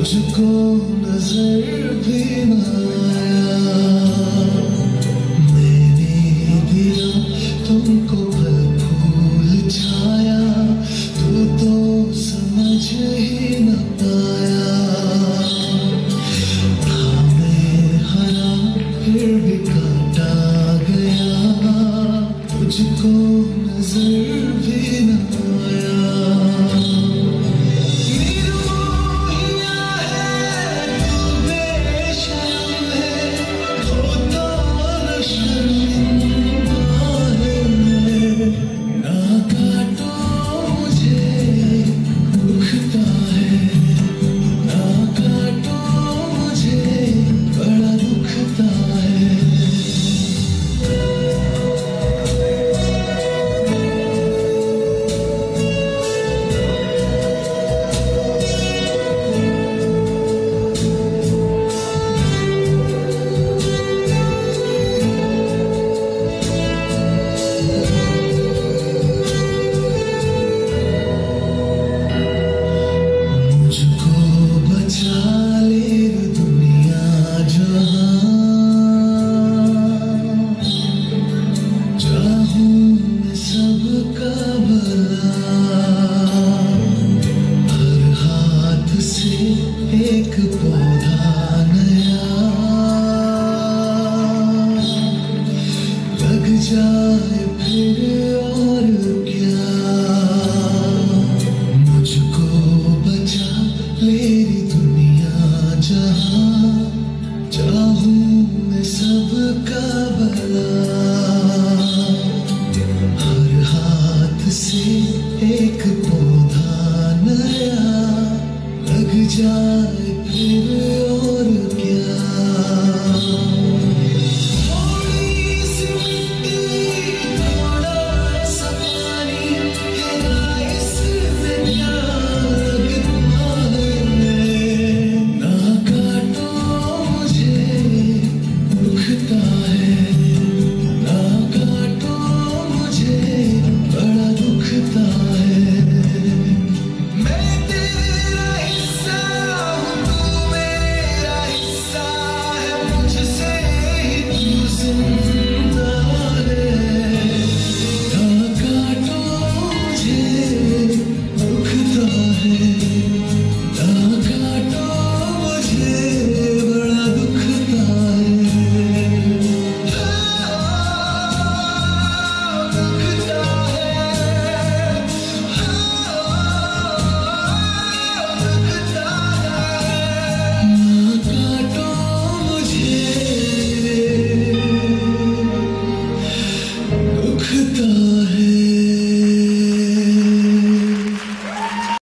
मुझको नजर भी न आया, मैंने दिया तुमको पल फूल छाया, तू तो समझ ही न पाया। था मैं हरा फिर भी काटा गया, तुझको नजर भी न आया। एक पौधा नया लग जाए फिर और क्या, मुझको बचा मेरी दुनिया जहां, चाहूं मैं सबका भला। हर हाथ से एक पौधा नया लग जाए फिर